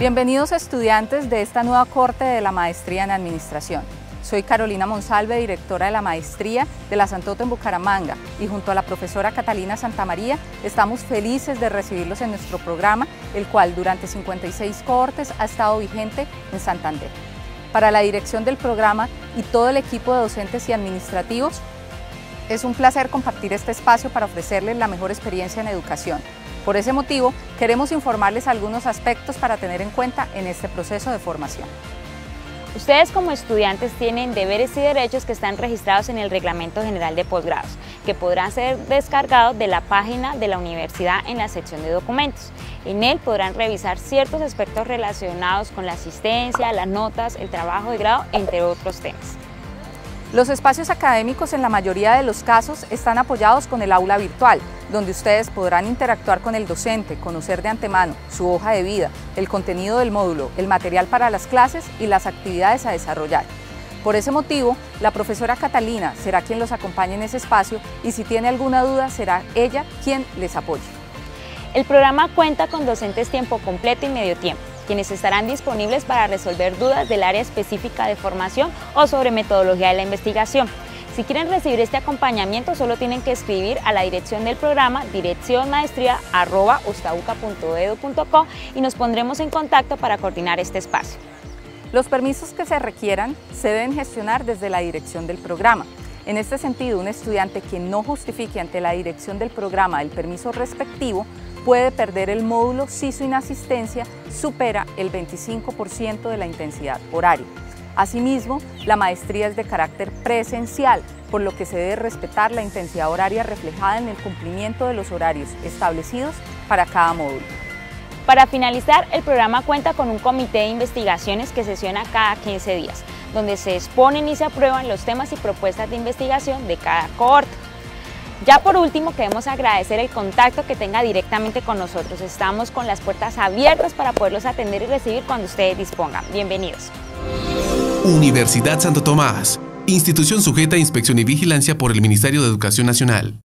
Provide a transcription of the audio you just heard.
Bienvenidos estudiantes de esta nueva corte de la Maestría en Administración. Soy Carolina Monsalve, directora de la Maestría de la Santoto en Bucaramanga, y junto a la profesora Catalina Santamaría estamos felices de recibirlos en nuestro programa, el cual durante 56 cohortes ha estado vigente en Santander. Para la dirección del programa y todo el equipo de docentes y administrativos, es un placer compartir este espacio para ofrecerles la mejor experiencia en educación. Por ese motivo, queremos informarles algunos aspectos para tener en cuenta en este proceso de formación. Ustedes como estudiantes tienen deberes y derechos que están registrados en el Reglamento General de Posgrados, que podrán ser descargados de la página de la universidad en la sección de documentos. En él podrán revisar ciertos aspectos relacionados con la asistencia, las notas, el trabajo de grado, entre otros temas. Los espacios académicos en la mayoría de los casos están apoyados con el aula virtual, donde ustedes podrán interactuar con el docente, conocer de antemano su hoja de vida, el contenido del módulo, el material para las clases y las actividades a desarrollar. Por ese motivo, la profesora Catalina será quien los acompañe en ese espacio y si tiene alguna duda será ella quien les apoye. El programa cuenta con docentes tiempo completo y medio tiempo, quienes estarán disponibles para resolver dudas del área específica de formación o sobre metodología de la investigación. Si quieren recibir este acompañamiento, solo tienen que escribir a la dirección del programa direccionmaestria@ustabuca.edu.co y nos pondremos en contacto para coordinar este espacio. Los permisos que se requieran se deben gestionar desde la dirección del programa. En este sentido, un estudiante que no justifique ante la dirección del programa el permiso respectivo puede perder el módulo si su inasistencia supera el 25% de la intensidad horaria. Asimismo, la maestría es de carácter presencial, por lo que se debe respetar la intensidad horaria reflejada en el cumplimiento de los horarios establecidos para cada módulo. Para finalizar, el programa cuenta con un comité de investigaciones que sesiona cada 15 días, donde se exponen y se aprueban los temas y propuestas de investigación de cada cohorte. Ya por último, queremos agradecer el contacto que tenga directamente con nosotros. Estamos con las puertas abiertas para poderlos atender y recibir cuando ustedes dispongan. Bienvenidos. Universidad Santo Tomás, institución sujeta a inspección y vigilancia por el Ministerio de Educación Nacional.